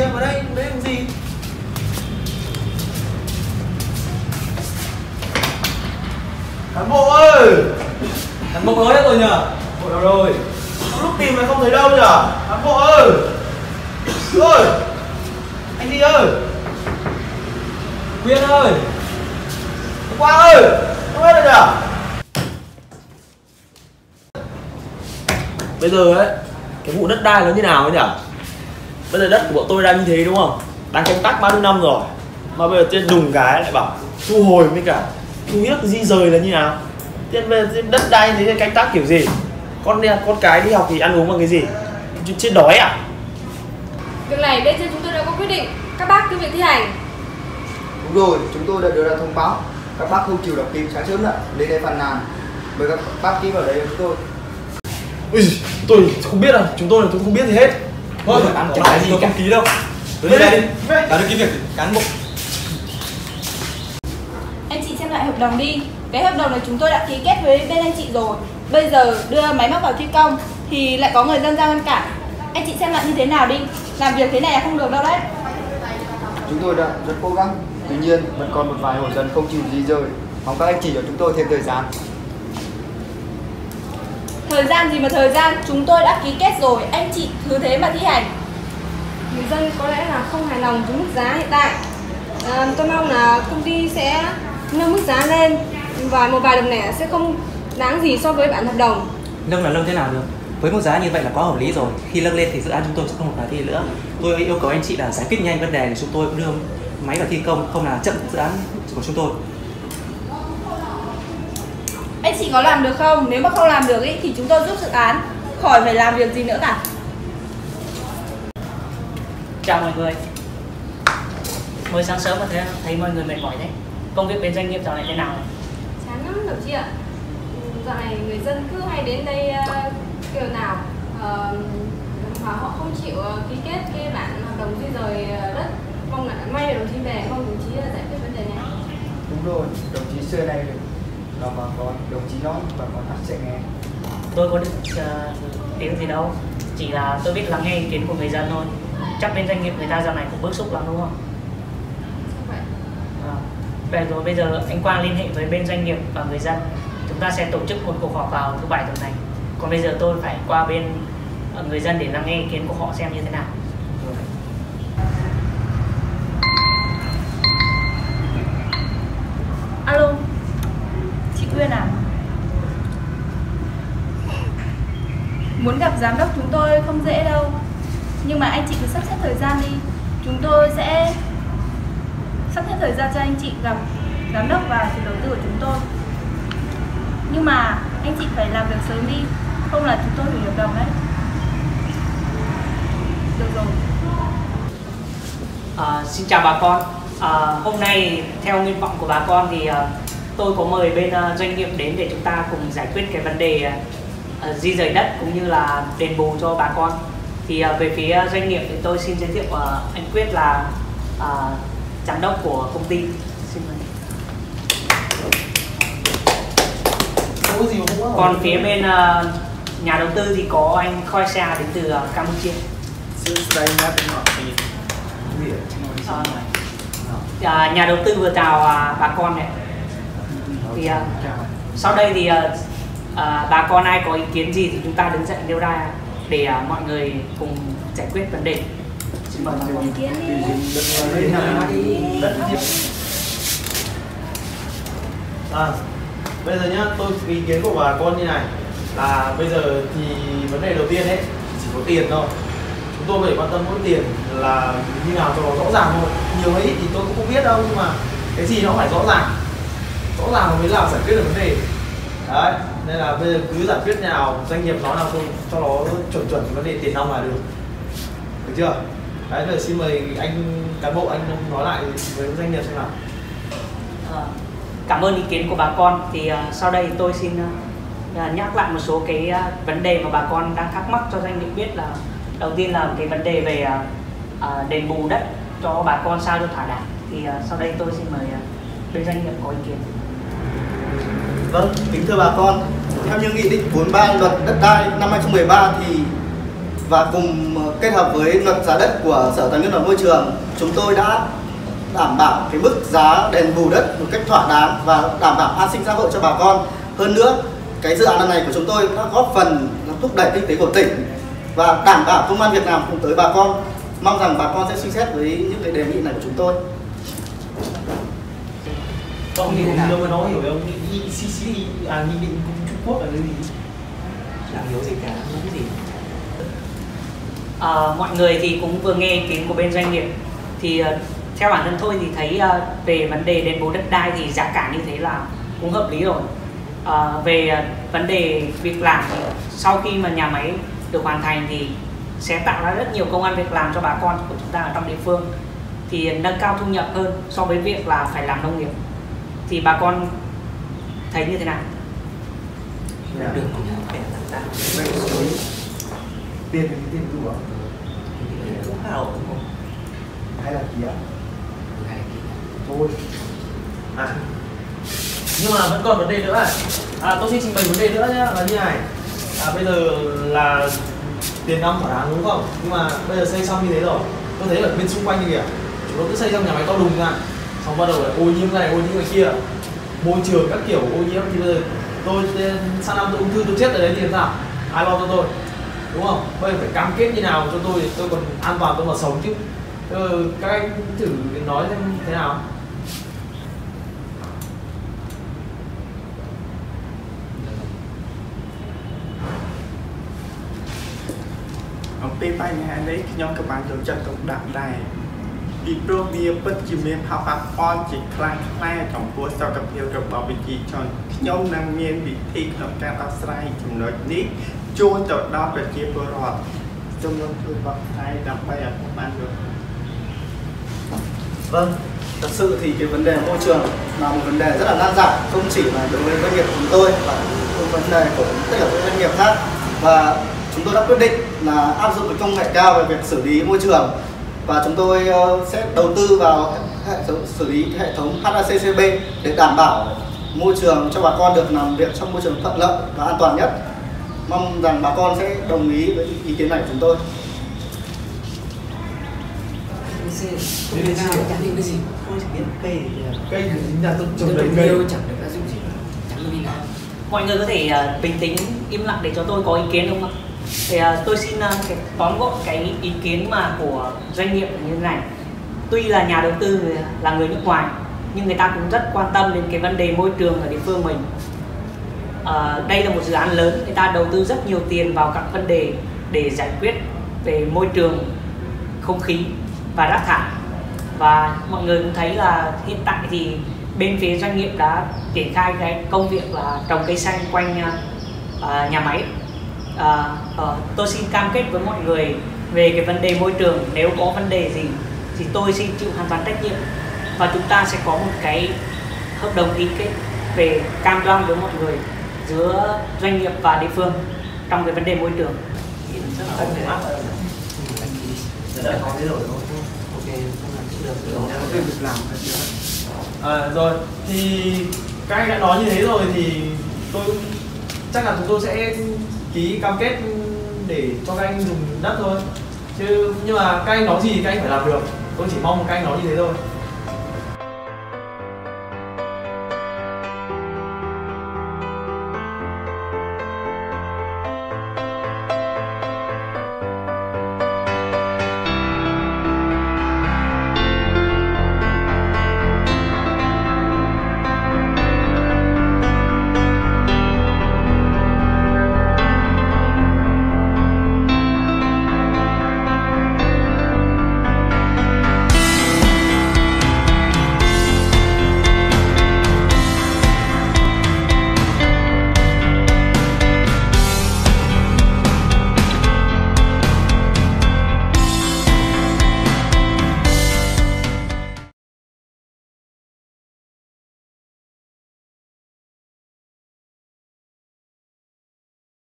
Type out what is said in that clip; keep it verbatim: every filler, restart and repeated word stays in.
à, vào đây, đấy làm gì? Cán bộ ơi! Cán bộ ơi rồi nhờ? Bộ đâu rồi? Lúc tìm mà không thấy đâu nhở? Cán bộ ơi! Ơi! Anh gì ơi? Quyên ơi! Quang ơi! Không biết rồi nhở? Bây giờ ấy, cái vụ đất đai nó như nào ấy nhở? Bây giờ đất của bọn tôi đang như thế đúng không? Đang canh tác bao nhiêu năm rồi, mà bây giờ trên đùng cái lại bảo thu hồi với cả thu hiếp di rời là như nào? Trên bây giờ đất đai thế canh tác kiểu gì? Con con cái đi học thì ăn uống bằng cái gì? Chết đói à? Việc này bên trên chúng tôi đã có quyết định, các bác cứ việc thi hành. Đúng rồi, chúng tôi đã đưa ra thông báo. Các bác không chịu đọc kịp sáng sớm nữa, lên đây phàn nàn. Mời các bác ký vào đấy chúng tôi. Ui, tôi không biết đâu, chúng tôi là tôi không biết gì hết. Thôi, cán bộ cái gì tôi không ký đâu. Tới đây đi, đã được ký việc cán bộ. Anh chị xem lại hợp đồng đi. Cái hợp đồng này chúng tôi đã ký kết với bên anh chị rồi. Bây giờ đưa máy móc vào thi công thì lại có người dân ra ngăn cản. Anh chị xem lại như thế nào đi. Làm việc thế này là không được đâu đấy. Chúng tôi đã rất cố gắng, tuy nhiên vẫn còn một vài hộ dân không chịu di rời. Mong các anh chị cho chúng tôi thêm thời gian. Thời gian gì mà thời gian, chúng tôi đã ký kết rồi, anh chị cứ thế mà thi hành. Người dân có lẽ là không hài lòng với mức giá hiện tại. À, tôi mong là công ty sẽ nâng mức giá lên và một vài đồng lẻ sẽ không đáng gì so với bản hợp đồng. Nâng là nâng thế nào được? Với mức giá như vậy là quá hợp lý rồi. Khi nâng lên thì dự án chúng tôi sẽ không phải thi nữa. Tôi yêu cầu anh chị là giải quyết nhanh vấn đề để chúng tôi cũng đưa máy vào thi công, không là chậm dự án của chúng tôi. Anh chị có làm được không? Nếu mà không làm được ý, thì chúng tôi giúp dự án, khỏi phải làm việc gì nữa cả. Chào mọi người. Mới sáng sớm mà thấy, thấy mọi người mệt mỏi thế. Công việc bên doanh nghiệp dạo này thế nào? Chán lắm đồng chí ạ. Dạo này người dân cứ hay đến đây uh, kiểu nào uh, mà họ không chịu uh, ký kết cái bản hợp đồng di rời uh, đất. Mong là may là đồng chí về, mong đồng chí uh, giải quyết vấn đề này. Đúng rồi, đồng chí xưa nay là bà con, đồng chí nói bà con hát sẽ nghe. Tôi có được uh, tiếng gì đâu. Chỉ là tôi biết lắng nghe ý kiến của người dân thôi. Chắc bên doanh nghiệp người ta dạo này cũng bức xúc lắm đúng không? Vậy. À, vậy rồi bây giờ anh Quang liên hệ với bên doanh nghiệp và người dân. Chúng ta sẽ tổ chức một cuộc họp vào thứ bảy tuần này. Còn bây giờ tôi phải qua bên người dân để lắng nghe ý kiến của họ xem như thế nào. Alo, chị Quyên à? Muốn gặp giám đốc chúng tôi không dễ đâu. Nhưng mà anh chị cứ sắp xếp thời gian đi. Chúng tôi sẽ sắp xếp thời gian cho anh chị gặp giám đốc và chủ đầu tư của chúng tôi. Nhưng mà anh chị phải làm việc sớm đi, không là chúng tôi hủy hợp đồng đấy. Được rồi. À, xin chào bà con. À, hôm nay theo nguyện vọng của bà con thì uh, tôi có mời bên uh, doanh nghiệp đến để chúng ta cùng giải quyết cái vấn đề uh, di rời đất cũng như là đền bù cho bà con. Thì uh, về phía doanh nghiệp thì tôi xin giới thiệu uh, anh Quyết là uh, giám đốc của công ty. Xin mời. Còn phía bên uh, nhà đầu tư thì có anh Khoi Sa đến từ uh, Campuchia. Uh, uh, nhà đầu tư vừa chào uh, bà con này. Thì uh, sau đây thì uh, uh, bà con ai có ý kiến gì thì chúng ta đứng dậy nêu ra để uh, mọi người cùng giải quyết vấn đề. Xin mời mọi người. À, bây giờ nhá, tôi ý kiến của bà con như này là bây giờ thì vấn đề đầu tiên ấy chỉ có tiền thôi. Chúng tôi phải quan tâm mỗi tiền là như nào cho nó rõ ràng thôi. Nhiều ấy thì tôi cũng không biết đâu, nhưng mà cái gì nó phải rõ ràng, rõ ràng mới là giải quyết được vấn đề. Đấy, nên là bây giờ cứ giải quyết nào doanh nghiệp nói nào thôi cho nó chuẩn chuẩn vấn đề tiền nong là được, được chưa? Đấy, bây giờ xin mời anh cán bộ anh nói lại với doanh nghiệp xem nào. À, cảm ơn ý kiến của bà con. Thì uh, sau đây tôi xin uh, nhắc lại một số cái uh, vấn đề mà bà con đang thắc mắc cho doanh nghiệp biết. Là đầu tiên là cái vấn đề về uh, uh, đền bù đất cho bà con sao cho thỏa đáng. Thì uh, sau đây tôi xin mời uh, bên doanh nghiệp có ý kiến. Vâng, kính thưa bà con, theo như nghị định bốn mươi ba luật đất đai năm hai không một ba thì và cùng kết hợp với luật giá đất của Sở Tài nguyên và Môi trường, chúng tôi đã đảm bảo cái mức giá đền bù đất một cách thỏa đáng và đảm bảo an sinh xã hội cho bà con. Hơn nữa, cái dự án lần này của chúng tôi đã góp phần thúc đẩy kinh tế của tỉnh và đảm bảo công ăn việc làm cùng tới bà con. Mong rằng bà con sẽ suy xét với những cái đề nghị này của chúng tôi. Ông hiểu đâu mà nói hiểu không? Nghị định xê xê à, nghị định Trung Quốc là cái gì? Chẳng hiểu gì cả, không biết gì. À, mọi người thì cũng vừa nghe ý kiến của bên doanh nghiệp. Thì uh, theo bản thân tôi thì thấy uh, về vấn đề đền bù đất đai thì giá cả như thế là cũng hợp lý rồi. Uh, về uh, vấn đề việc làm thì sau khi mà nhà máy được hoàn thành thì sẽ tạo ra rất nhiều công ăn việc làm cho bà con của chúng ta ở trong địa phương, thì nâng cao thu nhập hơn so với việc là phải làm nông nghiệp. Thì bà con thấy như thế nào? Được cũng phải là tăng Tiền thì tiền đủ à? cũng khá ổn đúng không? Hay là ký ạ? Thôi. À. Nhưng mà vẫn còn vấn đề nữa này. À, tôi xin trình bày vấn đề nữa nhé, là như này. À, bây giờ là tiền nong thỏa đáng đúng không? Nhưng mà bây giờ xây xong như thế rồi, tôi thấy ở bên xung quanh như kìa, chúng nó cứ xây xong nhà máy to đùng ra, xong bắt đầu lại ô nhiễm cái này, ô nhiễm cái kia, môi trường các kiểu ô nhiễm, thì bây giờ tôi sang năm tôi ung thư tôi chết ở đấy thì làm sao? Ai lo cho tôi? Đúng không? Bây giờ phải cam kết như nào cho tôi để tôi còn an toàn tôi mà sống chứ. Ừ, các anh thử nói xem thế nào. Ông Pបញ្ហានេះខ្ញុំក៏បានចូលចិត្តទុកដាក់ដែរពីព្រោះវាពិតជាមានផលប៉ះពាល់ជាខ្លាំងក្លាចំពោះសុខភាពរបស់ប្រជាជនខ្ញុំនឹងមានវិធីក្នុងការដោះស្រាយចំណុចនេះចូលទៅដល់ប្រជាពលរដ្ឋសូមលោកជួយបកស្រាយដើម្បីឲ្យผมបានយល់. Vâng, thật sự thì cái vấn đề môi trường là một vấn đề rất là nan giải, không chỉ là đối với doanh nghiệp của chúng tôi mà cũng vấn đề của tất cả các doanh nghiệp khác. Và chúng tôi đã quyết định là áp dụng cái công nghệ cao về việc xử lý môi trường, và chúng tôi sẽ đầu tư vào hệ thống xử lý hệ thống hát a xê xê bê để đảm bảo môi trường cho bà con được làm việc trong môi trường thuận lợi và an toàn nhất. Mong rằng bà con sẽ đồng ý với ý kiến này của chúng tôi. Cái gì nào chẳng định cái gì, không chỉ biết cây thì Cây thì chính là tôi trồng trồng đầy cây. chẳng được tác dụng gì, chẳng được đi nào. Mọi người có thể uh, bình tĩnh im lặng để cho tôi có ý kiến không ạ? Thì uh, tôi xin uh, cái, tóm gọn cái ý kiến mà của doanh nghiệp như thế này. Tuy là nhà đầu tư người, là người nước ngoài, nhưng người ta cũng rất quan tâm đến cái vấn đề môi trường ở địa phương mình. Uh, đây là một dự án lớn, người ta đầu tư rất nhiều tiền vào các vấn đề để giải quyết về môi trường, không khí và rác thải. Và mọi người cũng thấy là hiện tại thì bên phía doanh nghiệp đã triển khai cái công việc là trồng cây xanh quanh uh, nhà máy. Uh, uh, tôi xin cam kết với mọi người về cái vấn đề môi trường, nếu có vấn đề gì thì tôi xin chịu hoàn toàn trách nhiệm, và chúng ta sẽ có một cái hợp đồng ký kết về cam đoan với mọi người giữa doanh nghiệp và địa phương trong cái vấn đề môi trường. Anh phải áp đã có thế rồi đúng không? Ok, không làm chịu được rồi. Có việc làm phải chưa? À, rồi thì các anh đã nói như thế rồi thì tôi chắc là chúng tôi sẽ ký cam kết để cho các anh dùng đất thôi, chứ nhưng mà các anh nói gì các anh phải làm được. Tôi chỉ mong các anh nói như thế thôi.